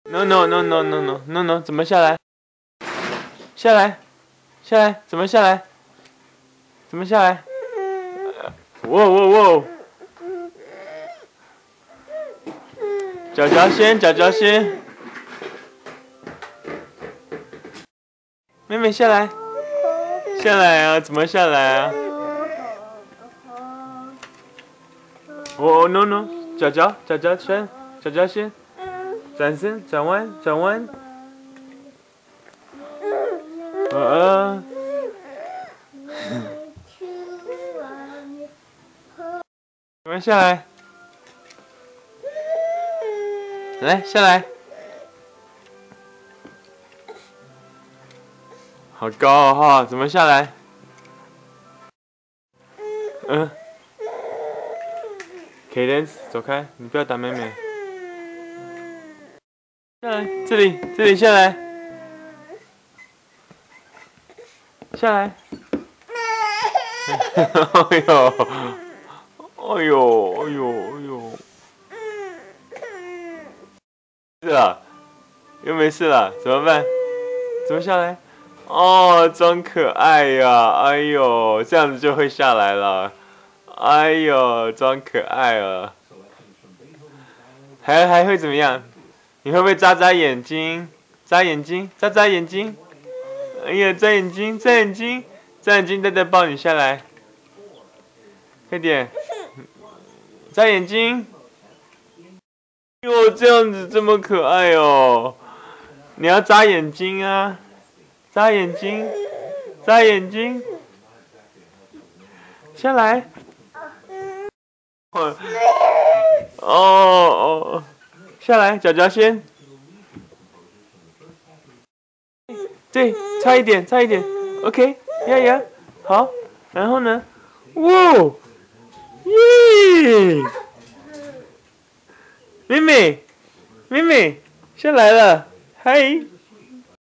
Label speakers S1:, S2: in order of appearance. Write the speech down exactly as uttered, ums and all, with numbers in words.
S1: ？No no no no no no no no， 怎么下来？下来，下来，怎么下来？怎么下来？哇哇哇！脚脚先，脚脚先。妹妹下来，下来啊！怎么下来啊？哦 no no， 脚脚脚脚先，脚脚先，转身转弯转弯。呃。你们下来，来下来，好高哈、哦！怎么下来？嗯 ，Cadence， 走开，你不要打妹妹。下来，这里，这里下来，下来。哎呦！哎呦，哎呦，哎呦！是啊，又没事了，怎么办？怎么下来？哦，装可爱呀！哎呦，这样子就会下来了。哎呦，装可爱啊！还还会怎么样？你会不会眨眨眼睛？眨眼睛，眨眨眼睛。哎呀，眨眼睛，眨眼睛，眨眼睛，再再抱你下来。快点！眨眼睛。哟，这样子这么可爱哦！你要眨眼睛啊，眨眼睛，眨眼睛，下来。哦哦，下来，脚脚先。对，差一点，差一点。OK， 呀呀，好，然后呢？哇，耶！妹妹，妹妹下来了，嗨。